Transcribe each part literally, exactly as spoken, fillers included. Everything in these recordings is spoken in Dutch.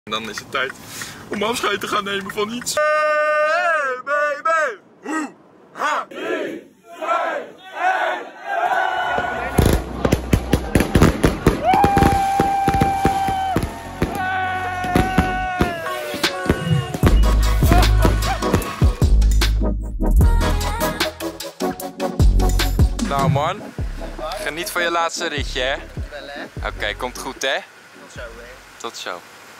En dan is het tijd om afscheid te gaan nemen van iets. Hey baby! Hoe? Ha! drie, twee, één! Nou man, geniet van je laatste ritje hè? Wel hè? Oké, okay, komt goed hè? Tot zo hè? Tot zo.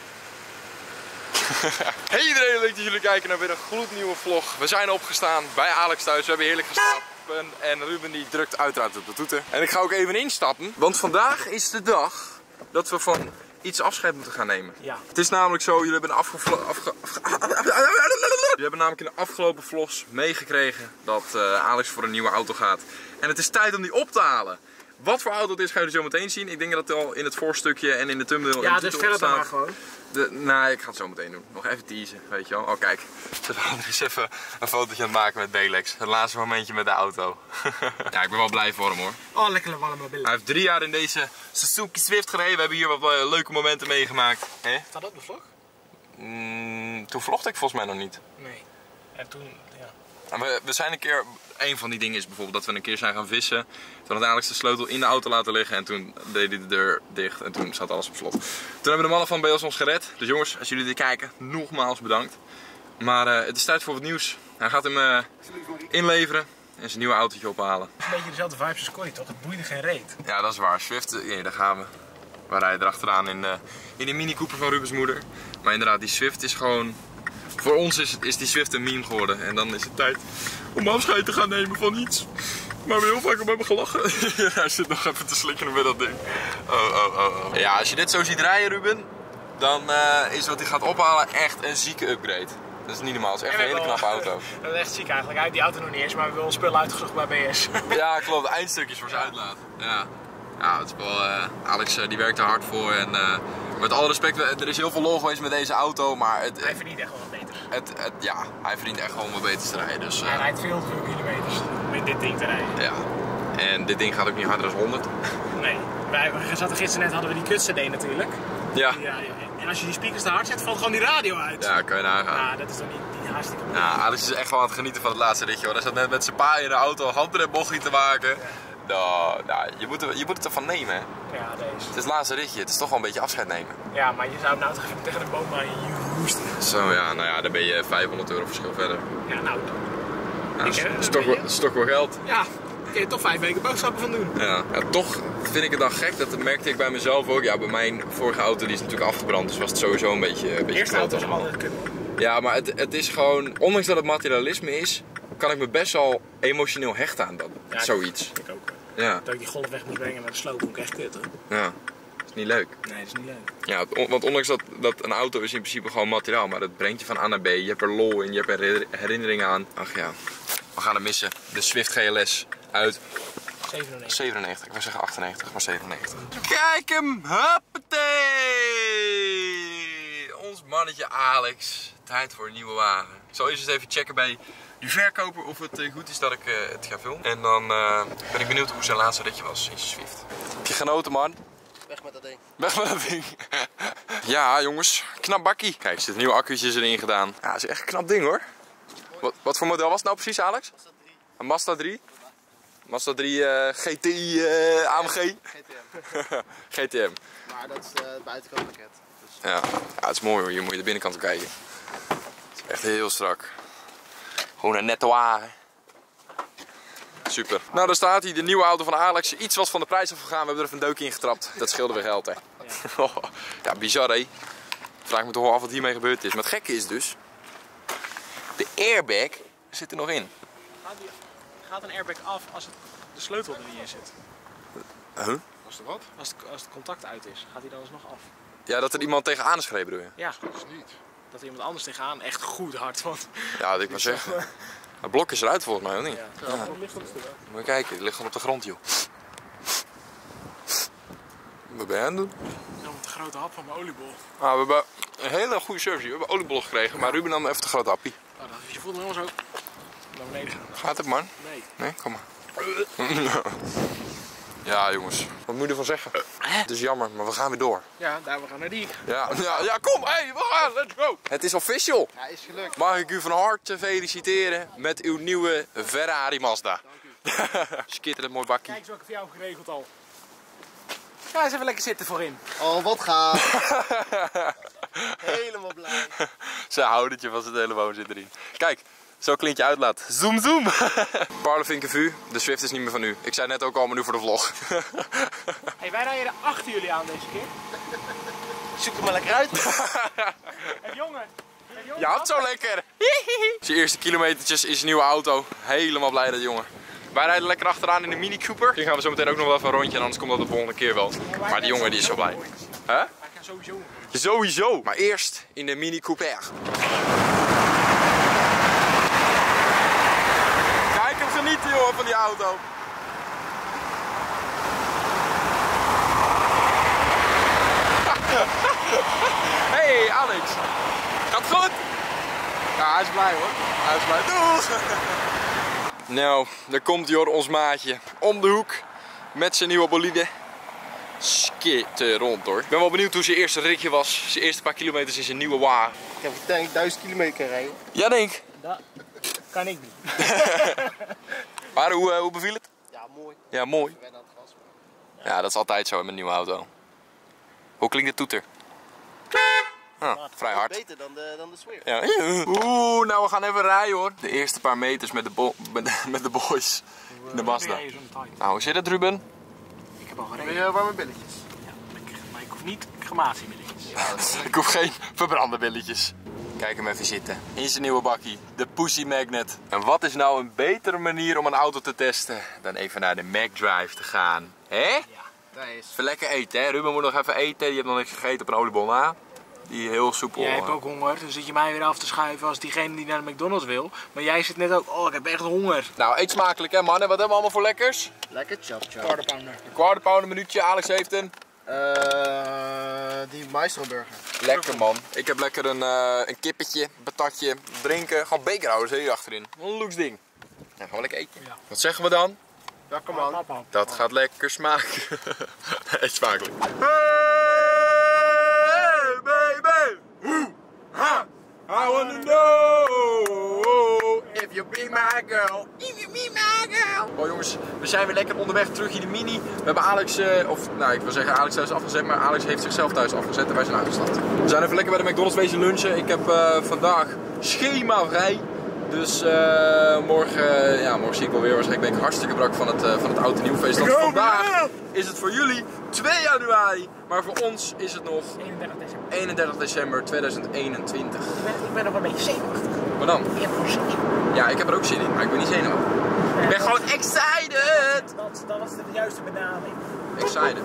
Hey iedereen, leuk dat jullie kijken naar weer een gloednieuwe vlog. We zijn opgestaan bij Alex thuis, we hebben heerlijk geslapen en Ruben die drukt uiteraard op de toeter. En ik ga ook even instappen, want vandaag is de dag dat we van iets afscheid moeten gaan nemen. Ja. Het is namelijk zo, jullie hebben, afge... Afge... jullie hebben namelijk in de afgelopen vlogs meegekregen dat uh, Alex voor een nieuwe auto gaat. En het is tijd om die op te halen. Wat voor auto het is, ga je zo meteen zien. Ik denk dat het al in het voorstukje en in de thumbnail. Ja, dus verder dan maar gewoon. De, nou, ik ga het zo meteen doen. Nog even teasen, weet je wel. Oh, kijk. Ze waren er eens even een fotootje aan het maken met Belex. Het laatste momentje met de auto. Ja, ik ben wel blij voor hem hoor. Oh, lekker warme mobiel. Hij heeft drie jaar in deze Suzuki Swift gereden. We hebben hier wat uh, leuke momenten meegemaakt. Hè? Staat dat op de vlog? Mm, toen vlogde ik volgens mij nog niet. Nee. En toen, ja. We, we zijn een keer, een van die dingen is bijvoorbeeld dat we een keer zijn gaan vissen. Toen had Alex de sleutel in de auto laten liggen en toen deed hij de deur dicht en toen zat alles op slot. Toen hebben de mannen van B S ons gered. Dus jongens, als jullie dit kijken, nogmaals bedankt. Maar uh, het is tijd voor wat nieuws. Hij gaat hem uh, inleveren en zijn nieuwe autootje ophalen. Het is een beetje dezelfde vibes als Corrie toch? Het boeide geen reet. Ja, dat is waar. Swift, ja, daar gaan we. We rijden erachteraan in, uh, in de Mini Cooper van Rubens moeder. Maar inderdaad, die Swift is gewoon... Voor ons is, is die Swift een meme geworden en dan is het tijd om afscheid te gaan nemen van iets. Maar we heel vaak om hebben gelachen. Hij zit nog even te slikken met dat ding. Oh, oh, oh, oh. Ja, als je dit zo ziet rijden, Ruben, dan uh, is wat hij gaat ophalen echt een zieke upgrade. Dat is niet normaal, het is echt een hele knappe auto. Dat is echt ziek eigenlijk. Hij heeft die auto nog niet eens, maar we hebben wel spullen uitgezocht bij B S. Ja, klopt. Eindstukjes voor zijn uitlaat. Ja. Ja, het is wel, uh, Alex uh, die werkt er hard voor en uh, met alle respect, er is heel veel lol geweest met deze auto, maar het, hij verdient echt wel wat beter. Het, het, ja, hij verdient echt gewoon wat beter te rijden. Dus, uh, hij rijdt veel te veel kilometers met dit ding te rijden. Ja, en dit ding gaat ook niet harder dan honderd. Nee, wij zaten gisteren net, hadden we die kut C D natuurlijk. Ja. Ja, ja. En als je die speakers te hard zet, valt gewoon die radio uit. Ja, kan je nagaan. Ja, dat is toch niet, niet hartstikke mooi. Ja, Alex is echt wel aan het genieten van het laatste ritje hoor. Hij zat net met zijn pa in de auto handrembochie te maken. Ja. Nou, nou, je, moet er, je moet het ervan nemen hè. Ja, deze. Het is het laatste ritje, het is toch wel een beetje afscheid nemen. Ja, maar je zou nou toch even tegen de boom aan je hoesten. Zo ja, nou ja, dan ben je vijfhonderd euro verschil verder. Ja, nou. Ja, dat is toch wel, toch wel geld. Ja, daar kun je toch vijf weken boodschappen van doen. Ja. Ja, toch vind ik het dan gek, dat merkte ik bij mezelf ook. Ja, bij mijn vorige auto die is natuurlijk afgebrand, dus was het sowieso een beetje een beetje eerste auto is altijd kut. Ja, maar het, het is gewoon, ondanks dat het materialisme is, kan ik me best wel emotioneel hechten aan dat, ja, zoiets. Ik ook. Ja. Dat ik die golf weg moet brengen met een sloop, ook echt kut hoor. Ja, dat is niet leuk. Nee, dat is niet leuk. Ja, want ondanks dat, dat een auto is in principe gewoon materiaal, maar dat brengt je van A naar B. Je hebt er lol in, je hebt er herinneringen aan. Ach ja, we gaan het missen. De Swift G L S uit zevenennegentig. zevenennegentig, ik wil zeggen achtennegentig, maar zevenennegentig. Kijk hem, huppatee! Ons mannetje Alex, tijd voor een nieuwe wagen. Ik zal eerst eens even checken bij die verkoper of het uh, goed is dat ik uh, het ga filmen. En dan uh, ben ik benieuwd hoe zijn laatste ritje was in zijn Swift. Heb je genoten man? Weg met dat ding. Weg met dat ding. Ja jongens, knap bakkie. Kijk, er zitten nieuwe accu'tjes erin gedaan. Ja, dat is echt een knap ding hoor. Wat, wat voor model was het nou precies Alex? Mazda drie. Een Mazda drie? Mazda drie uh, G T I uh, A M G? G T M. G T M. Maar dat is het buitenkantpakket. Dus... Ja. Ja, het is mooi hoor, hier moet je de binnenkant op kijken. Het is echt heel strak. Gewoon een nette wagen. Super. Nou, daar staat hij, de nieuwe auto van Alex. Iets was van de prijs afgegaan, we hebben er even een deukje in getrapt. Dat scheelde weer geld hè. Ja, ja bizar hè. Vraag me toch wel af wat hiermee gebeurd is. Maar het gekke is dus, de airbag zit er nog in. Gaat, die, gaat een airbag af als het, de sleutel er niet in zit? Huh? Als er wat? Als het, als het contact uit is, gaat hij dan alsnog af? Ja, dat er iemand tegenaan is gereden bedoel je? Ja, dat is niet. Dat er iemand anders tegenaan echt goed hard, want... Ja, dat ik maar zeggen. Het blok is eruit volgens mij, of niet? Ja, ja. Ja. Ligt op stuk. Moet je kijken, die ligt gewoon op de grond joh. Wat ben je aan het doen? Ja, met de grote hap van mijn oliebol. Ah, we hebben een hele goede service. We hebben oliebollen gekregen, maar Ruben nam even de grote happie. Oh, je voelt hem helemaal zo naar beneden gaan. Gaat het man? Nee. Nee, kom maar. Ja jongens, wat moet je ervan zeggen? Het is jammer, maar we gaan weer door. Ja, daar we gaan naar die. Ja, ja, ja kom, hé, hey, we gaan, let's go! Het is official! Ja, is gelukt. Mag ik u van harte feliciteren met uw nieuwe Ferrari Mazda. Dank u. Schitterend mooi bakkie. Kijk eens wat ik voor jou heb geregeld al. Ga eens even lekker zitten voorin. Oh, wat gaaf. Helemaal blij. Zijn houdertje van zijn telefoon zit erin. Kijk, zo klinkt je uitlaat. Zoom, zoom. Parlevinkenvu, de Swift is niet meer van u. Ik zei net ook al, maar nu voor de vlog. Hey, wij rijden achter jullie aan deze keer. Zoek hem maar lekker uit. Hey, jongen. Hey, jongen. Ja, het zo lekker. Zijn eerste kilometertjes is een nieuwe auto. Helemaal blij dat jongen. Wij rijden lekker achteraan in de Mini Cooper. Die gaan we zo meteen ook nog wel even een rondje en anders komt dat de volgende keer wel. Maar die jongen die is zo blij. Hè? Wij gaan sowieso. Sowieso. Maar eerst in de Mini Cooper. Kijk hem genieten jongen van die auto. Hey Alex. Gaat goed? Ja, hij is blij hoor. Hij is blij. Doeg! Nou, daar komt Jor, ons maatje, om de hoek met zijn nieuwe bolide. Skitterend hoor. Ik ben wel benieuwd hoe zijn eerste ritje was. Zijn eerste paar kilometers in zijn nieuwe wagen. Ik heb denk duizend kilometer rijden. Ja, denk. Dat kan ik niet. Maar hoe, uh, hoe beviel het? Ja, mooi. Ja, mooi. Ik ben aan het gas. Ja, dat is altijd zo met een nieuwe auto. Hoe klinkt de toeter? Ah, vrij hard. Beter dan de, dan de Swift. Ja. Oeh, nou we gaan even rijden hoor. De eerste paar meters met de, bo met de, met de boys. In de Mazda. Nou, hoe zit het Ruben? Ik heb al Wil gereden. je warme billetjes? Ja, lekker. Maar ik hoef niet crematiemilletjes. Ik hoef geen verbrande billetjes. Kijk hem even zitten. In zijn nieuwe bakkie. De Pussy Magnet. En wat is nou een betere manier om een auto te testen dan even naar de McDrive te gaan? Hè? Ja. Dat is. Even lekker eten hè. Ruben moet nog even eten. Die heeft nog niks gegeten op een oliebol na. Die heel soepel. Jij hebt ook honger, dan zit je mij weer af te schuiven als diegene die naar de McDonald's wil. Maar jij zit net ook, oh ik heb echt honger. Nou, eet smakelijk hè mannen. Wat hebben we allemaal voor lekkers? Lekker chop chop. Quarter pounder. Een quarter pounder minuutje. Alex heeft een. Uh, die Maestro burger. Lekker man. Ik heb lekker een, uh, een kippetje, patatje, drinken. Gewoon bekerhouders hier achterin. Een looks ding. Nou, gaan we lekker eten. Ja. Wat zeggen we dan? Lekker man. Dat gaat lekker smaken. Echt smakelijk. Hey baby! Ha! I wanna know if you be my girl. If you be my girl. Oh jongens, we zijn weer lekker onderweg terug in de Mini. We hebben Alex, uh, of nou ik wil zeggen Alex thuis afgezet, maar Alex heeft zichzelf thuis afgezet en wij zijn uitgestapt. We zijn even lekker bij de McDonald's wezen lunchen. Ik heb uh, vandaag schema vrij. Dus uh, morgen, uh, ja, morgen zie ik wel weer. Waarschijnlijk ben ik hartstikke brak van het, uh, van het oud en nieuw feest. Want vandaag is het voor jullie twee januari. Maar voor ons is het nog eenendertig december. eenendertig december tweeduizend eenentwintig. Ik ben, ik ben nog een beetje zenuwachtig. Maar dan? Ik heb er zin in. Ja, ik heb er ook zin in, maar ik ben niet zenuwachtig. Ik ben gewoon excited! Dat, dat was de juiste benaming. Excited.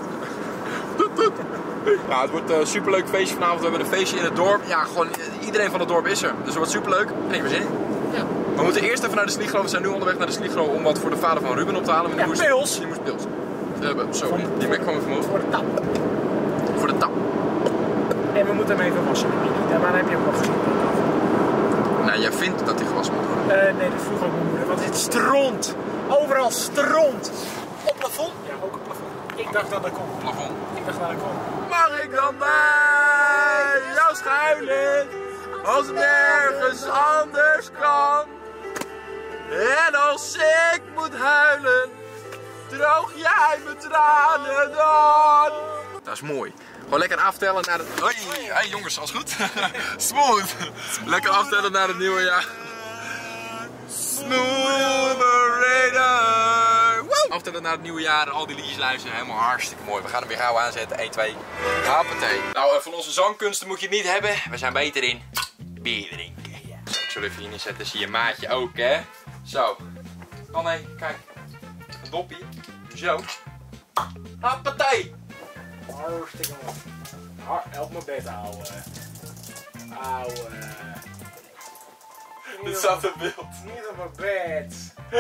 Nou, het wordt een superleuk feestje vanavond. We hebben een feestje in het dorp. Ja, gewoon iedereen van het dorp is er. Dus het wordt superleuk. En ik heb er zin in. Ja. We moeten eerst even naar de Sligro. We zijn nu onderweg naar de Sligro om wat voor de vader van Ruben op te halen. Maar Ja, die moest, pils. Die moest pils. We hebben, zo, die, die Mac kwam even omhoog. Voor de tap. Voor de tap. En we moeten hem even wassen. Ja, maar dan heb je hem nog gezien. Nou, jij vindt dat hij gewassen moet worden. Uh, nee, dat vroeg ook mijn moeder. Want het stront. Overal stront. Op plafond? Ja, ook op plafond. Ik dacht dat dat kon. Plafond. Ik dacht dat dat kon. Mag ik dan bij jou schuilen als het nergens anders kan? En als ik moet huilen, droog jij mijn tranen dan. Dat is mooi. Gewoon lekker aftellen naar het... Hoi, hey jongens, alles goed? Smooth. Lekker aftellen naar het nieuwe jaar. Smooth operator. Woe! Aftellen naar het nieuwe jaar, al die liedjes luisteren, helemaal hartstikke mooi. We gaan hem weer gauw aanzetten, één, twee, hoppatee. Nou, van onze zangkunsten moet je het niet hebben. We zijn beter in bier drinken. Zo, ik zal even hier neerzetten, zie je maatje ook hè. Zo. Oh nee, kijk. Een doppie. Zo. Hoppatee. Hartstikke mooi. Har Help me bed, ouwe. Ouwe. Dit staat in beeld. Niet op mijn bed.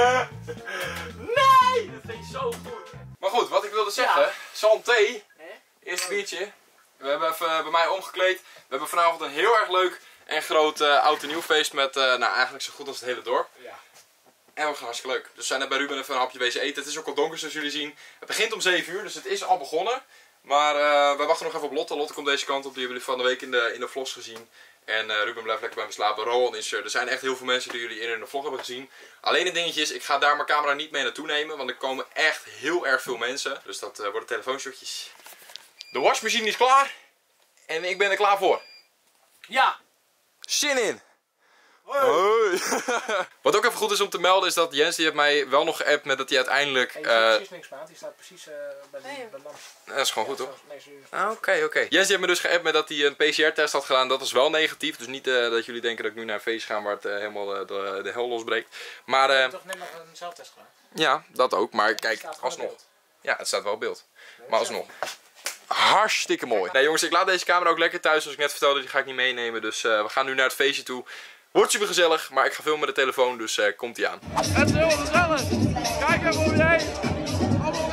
Nee, dat ging zo goed. Maar goed, wat ik wilde zeggen. Ja. Santé. Hè? Eerste biertje. We hebben even bij mij omgekleed. We hebben vanavond een heel erg leuk en groot uh, oud en nieuw feest met, uh, nou eigenlijk zo goed als het hele dorp. Ja. En we gaan hartstikke leuk. Dus we zijn net bij Ruben even een hapje wezen eten. Het is ook al donker zoals jullie zien. Het begint om zeven uur, dus het is al begonnen. Maar uh, wij wachten nog even op Lotte. Lotte komt deze kant op, die hebben jullie van de week in de, in de vlogs gezien. En uh, Ruben blijft lekker bij me slapen. Rowan is er. Er zijn echt heel veel mensen die jullie in de vlog hebben gezien. Alleen het dingetje is, ik ga daar mijn camera niet mee naartoe nemen. Want er komen echt heel erg veel mensen. Dus dat uh, worden telefoonshotjes. De wasmachine is klaar. En ik ben er klaar voor. Ja. Zin in. Hoi. Hoi. Wat ook even goed is om te melden is dat Jens die heeft mij wel nog geappt met dat hij uiteindelijk... Hey, je staat precies niks maat, die staat precies uh, bij de nee, lamp. Dat is gewoon goed toch? Nee, serieus. Ah, oké, oké. Okay. Jens die heeft me dus geappt met dat hij een P C R-test had gedaan. Dat is wel negatief. Dus niet uh, dat jullie denken dat ik nu naar een feest ga waar het uh, helemaal uh, de, de hel losbreekt. Maar... Uh, je hebt toch net nog een zelftest gedaan? Ja, dat ook. Maar kijk, alsnog. Ja, het staat wel op beeld. Nee, maar alsnog. Hartstikke mooi. Nee jongens, ik laat deze camera ook lekker thuis. Zoals ik net vertelde, die ga ik niet meenemen. Dus uh, we gaan nu naar het feestje toe. Wordt super gezellig, maar ik ga filmen met de telefoon, dus uh, komt ie aan. Het is heel gezellig. Kijk even om je heen. Allemaal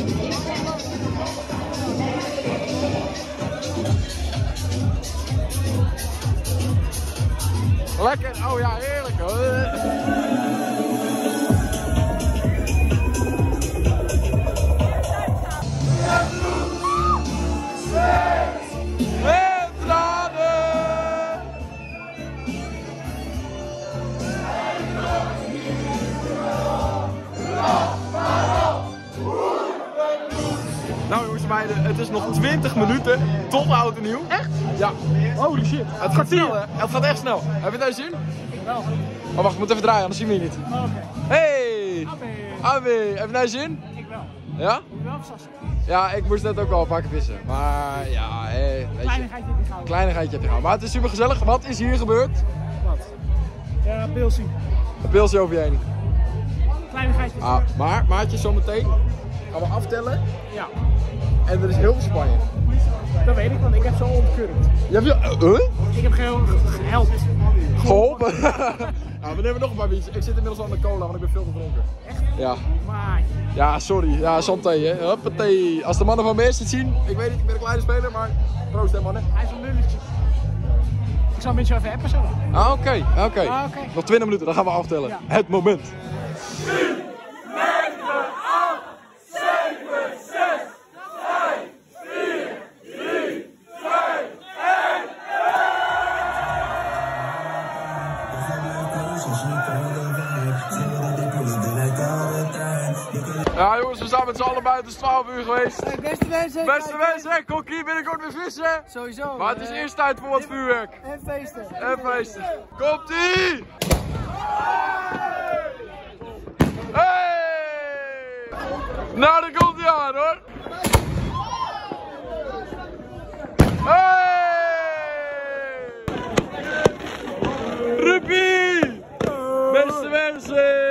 mensen. Lekker, oh ja, heerlijk hoor. Nou jongens en meiden, het is nog twintig minuten tot oud en nieuw. Echt? Ja. Holy shit. Het gaat snel hè? Het gaat echt snel. Heb je het nou zin? Ik wel. Oh wacht, ik moet even draaien, anders zien we je niet. Oh, oké. Okay. Hey! Abbe. Abbe, heb je nou zin? Ik wel. Ja? Ik wel versassen. Ja, ik moest net ook al een paar keer vissen. Maar ja, hé, weet je. Kleinigheidje heb je gehouden. Kleinigheidje heb je gehouden. Maar het is super gezellig. Wat is hier gebeurd? Wat? Ja, pilsie. Een pilsje over je heen. Kleinigheidje. Ah, maar maatjes, zometeen gaan we aftellen. Ja. En er is heel veel Spanje. Dat weet ik, want ik heb zo ontkurkt. Je hebt je... Uh? Ik heb ge gehelpt. Geholpen? Ja, we nemen nog een paar biertjes. Ik zit inmiddels aan de cola, want ik ben veel te dronken. Echt? Ja. Maar... Ja, sorry. Ja, santé hè. Huppatee. Als de mannen van Meers het zien, ik weet niet, ik ben een kleine speler, maar proost hè mannen. Hij is een lulletje. Ik zal een beetje even appen zo. Ah, oké. Okay. Oké. Okay. Ah, okay. Nog twintig minuten, dan gaan we aftellen. Ja. Het moment. Ja jongens, we zijn met z'n allen buiten, het is twaalf uur geweest. Hey, beste mensen! Beste mensen, kokkie binnenkort weer vissen. Sowieso. Maar het is eerst tijd voor wat vuurwerk. En feesten. En feesten. Komt-ie! Hey! Nou, daar komt hij aan hoor. Hey! Ruppie! Beste mensen!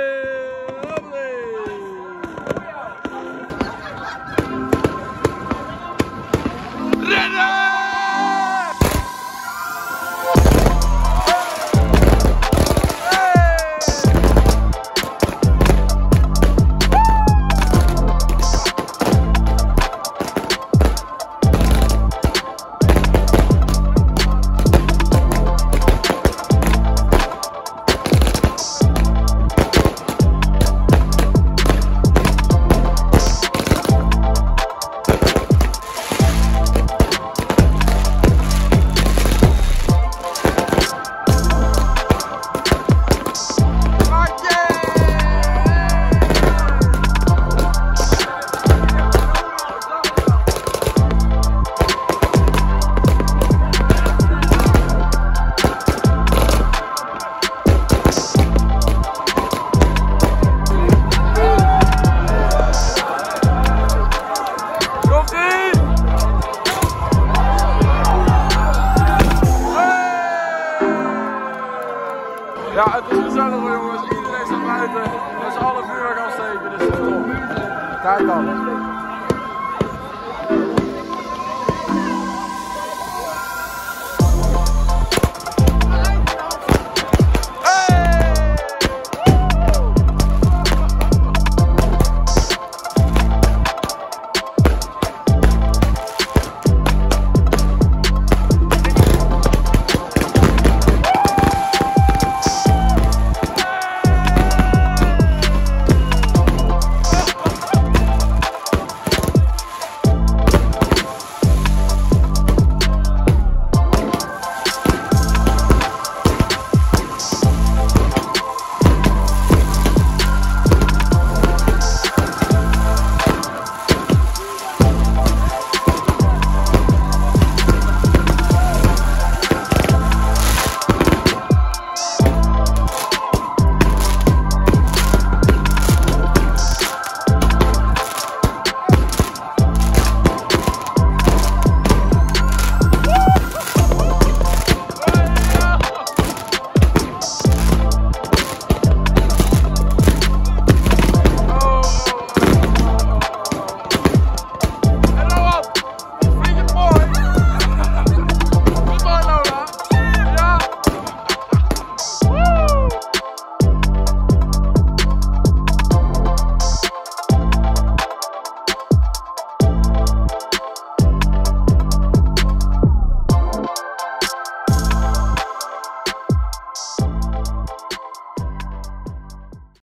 Ja, het is gezellig jongens. Iedereen staat buiten. Met z'n allen vuurwerk afsteken. Dus het is top. Kijk dan.